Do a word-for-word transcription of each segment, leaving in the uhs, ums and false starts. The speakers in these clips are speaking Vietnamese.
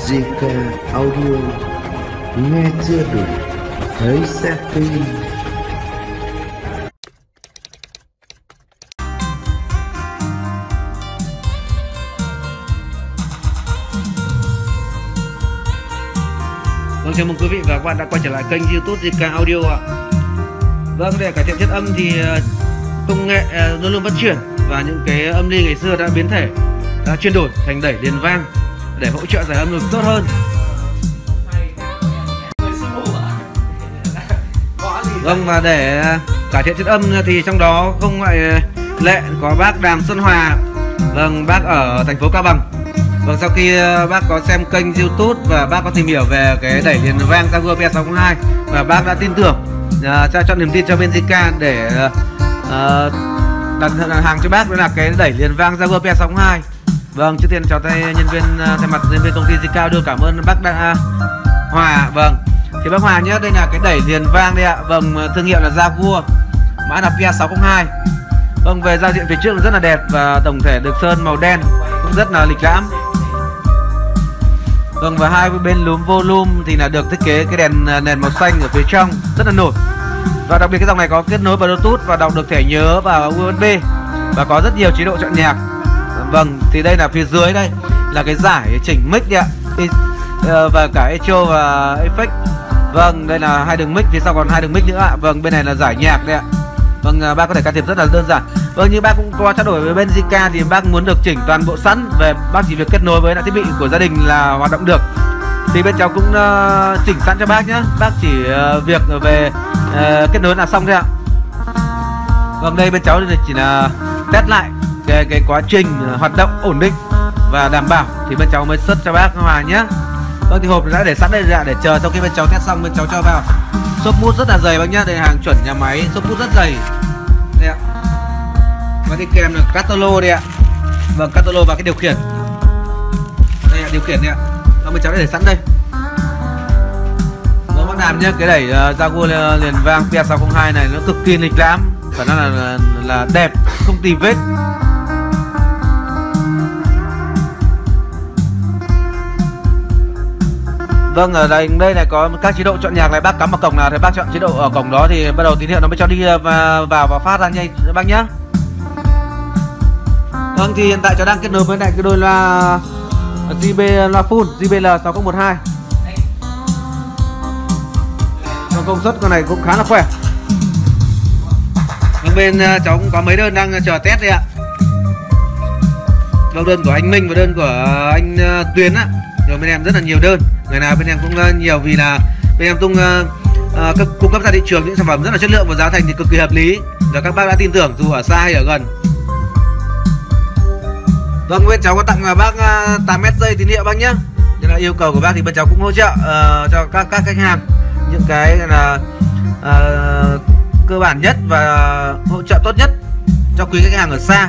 giê ca Audio, nghe chưa đủ, thấy sẽ tin. Vâng, chào mừng quý vị và các bạn đã quay trở lại kênh YouTube giê ca Audio ạ. Vâng, để cải thiện chất âm thì công nghệ luôn luôn phát triển và những cái âm ly ngày xưa đã biến thể, đã chuyển đổi thành đẩy liền vang để hỗ trợ giải âm được tốt hơn. Vâng, và để cải thiện chất âm thì trong đó không ngoại lệ có bác Đàm Xuân Hòa. Vâng, bác ở thành phố Cao Bằng. Vâng, sau khi bác có xem kênh YouTube và bác có tìm hiểu về cái đẩy liền vang Jaguar P sáu không hai và bác đã tin tưởng uh, cho chọn niềm tin cho bên giê ca để uh, đặt hàng cho bác, đó là cái đẩy liền vang Jaguar P sáu không hai. Vâng, trước tiên chào tay nhân viên uh, thay mặt nhân viên công ty giê ca đưa cảm ơn bác đã, uh, Hòa. Vâng, thì bác Hòa nhé, đây là cái đẩy liền vang đây ạ. Vâng, thương hiệu là Jaguar, mã là P sáu không hai. Vâng, về giao diện phía trước rất là đẹp và tổng thể được sơn màu đen cũng rất là lịch lãm. Vâng, và hai bên núm volume thì là được thiết kế cái đèn nền màu xanh ở phía trong rất là nổi. Và đặc biệt cái dòng này có kết nối Bluetooth và đọc được thẻ nhớ và u ét bê và có rất nhiều chế độ chọn nhạc. Vâng, thì đây là phía dưới đây là cái giải chỉnh mic đấy ạ, và cả echo và effect. Vâng, đây là hai đường mic, phía sau còn hai đường mic nữa ạ. Vâng, bên này là giải nhạc đấy ạ. Vâng, bác có thể can thiệp rất là đơn giản. Vâng, như bác cũng qua trao đổi với bên giê ca thì bác muốn được chỉnh toàn bộ sẵn, về bác chỉ việc kết nối với lại thiết bị của gia đình là hoạt động được. Thì bên cháu cũng uh, chỉnh sẵn cho bác nhé. Bác chỉ uh, việc về uh, kết nối là xong thôi ạ. Vâng, đây bên cháu thì chỉ là test lại cái, cái quá trình hoạt động ổn định và đảm bảo thì bên cháu mới xuất cho bác Hòa nhé. Vâng, thì hộp đã để sẵn đây ra để chờ sau khi bên cháu test xong bên cháu cho vào. Xốp mút rất là dày bác nhá, đây là hàng chuẩn nhà máy, xốp mút rất dày đây ạ. Và đi kèm là catalog đây ạ. Vâng, catalog và cái điều khiển đây là điều khiển đây ạ. Vâng, bên cháu đã để sẵn đây. Vâng, bác Đàm nhé, cái đẩy uh, Jaguar liền vang P sáu không hai này nó cực kỳ lịch lãm, phải nói là, là là đẹp, không tì vết. Vâng, ở đây đây này có các chế độ chọn nhạc này, bác cắm vào cổng nào thì bác chọn chế độ ở cổng đó thì bắt đầu tín hiệu nó mới cho đi và vào và phát ra nhanh bác nhé. Vâng, thì hiện tại cháu đang kết nối với lại cái đôi loa giê bê loa full giê bê lờ sáu không một hai. Vâng, công suất con này cũng khá là khỏe. Vâng, bên cháu cũng có mấy đơn đang chờ test đây ạ. Vâng, đơn của anh Minh và đơn của anh Tuyền á. Rồi bên em rất là nhiều đơn, người nào bên em cũng nhiều vì là bên em tung uh, uh, cung cấp ra thị trường những sản phẩm rất là chất lượng và giá thành thì cực kỳ hợp lý, rồi các bác đã tin tưởng dù ở xa hay ở gần. Vâng, bên cháu có tặng bác uh, tám mét dây tín hiệu bác nhé. Nên là yêu cầu của bác thì bên cháu cũng hỗ trợ uh, cho các các khách hàng những cái là uh, cơ bản nhất và hỗ trợ tốt nhất cho quý khách hàng ở xa.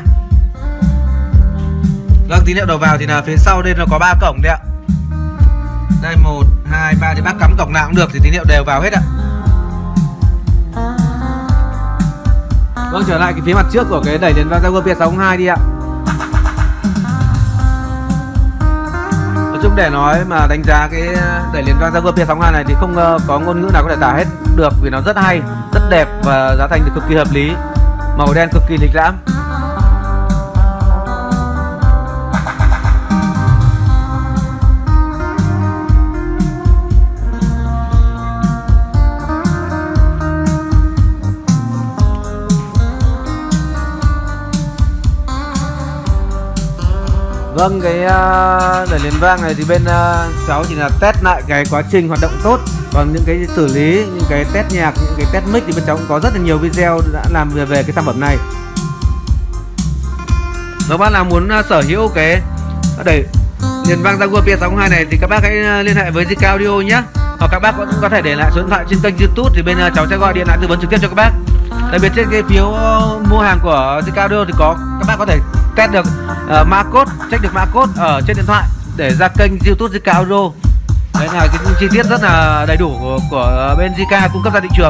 Vâng, tín hiệu đầu vào thì là phía sau đây nó có ba cổng đấy ạ. Đây một, hai, ba thì bác cắm cổng nào cũng được thì tín hiệu đều vào hết ạ. Vâng, trở lại cái phía mặt trước của cái đẩy liền vang Jaguar P sáu không hai đi ạ. Nói chung để nói mà đánh giá cái đẩy liền vang Jaguar P sáu không hai này thì không có ngôn ngữ nào có thể tả hết được, vì nó rất hay, rất đẹp và giá thành thì cực kỳ hợp lý, màu đen cực kỳ lịch lãm. Vâng, cái uh, đẩy liền vang này thì bên uh, cháu chỉ là test lại cái quá trình hoạt động tốt. Còn những cái xử lý, những cái test nhạc, những cái test mic thì bên cháu cũng có rất là nhiều video đã làm về, về cái sản phẩm này. Nếu bác nào muốn uh, sở hữu cái đẩy liền vang Jaguar P sáu không hai này thì các bác hãy liên hệ với giê ca Audio nhé. Hoặc các bác cũng có thể để lại số điện thoại trên kênh YouTube thì bên uh, cháu sẽ gọi điện lại tư vấn trực tiếp cho các bác. Đặc biệt trên cái phiếu uh, mua hàng của giê ca Audio thì có các bác có thể test được uh, mã code, check được mã code ở trên điện thoại để ra kênh YouTube giê ca Audio. Đấy là cái chi tiết rất là đầy đủ của, của bên giê ca cung cấp ra thị trường.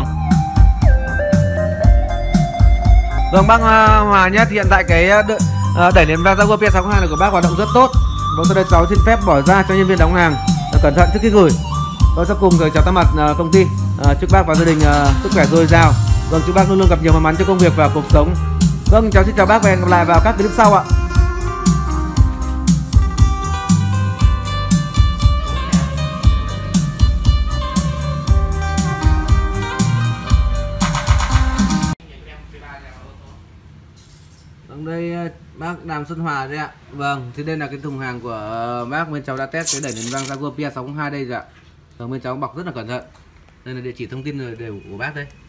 Vâng, bác uh, Hòa nhé, thì hiện tại cái uh, đẩy liền vang Jaguar P sáu không hai này của bác hoạt động rất tốt. Vâng, sau đây cháu xin phép bỏ ra cho nhân viên đóng hàng cẩn thận trước khi gửi. Tôi sẽ cùng cháu thay mặt công ty à, chúc bác và gia đình à, sức khỏe dồi dào. Vâng, chúc bác luôn luôn gặp nhiều may mắn trong công việc và cuộc sống. Vâng, cháu xin chào bác và hẹn gặp lại vào các clip sau ạ. Vâng, đây bác Đàm Xuân Hòa đây ạ. Vâng, thì đây là cái thùng hàng của bác, bên cháu đã test cái đẩy nền vang Jaguar P A sáu không hai đây rồi ạ. Vâng, bên cháu bọc rất là cẩn thận. Đây là địa chỉ thông tin đều của bác đây.